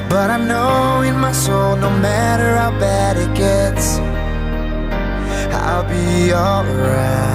But I know in my soul, no matter how bad it gets, I'll be alright.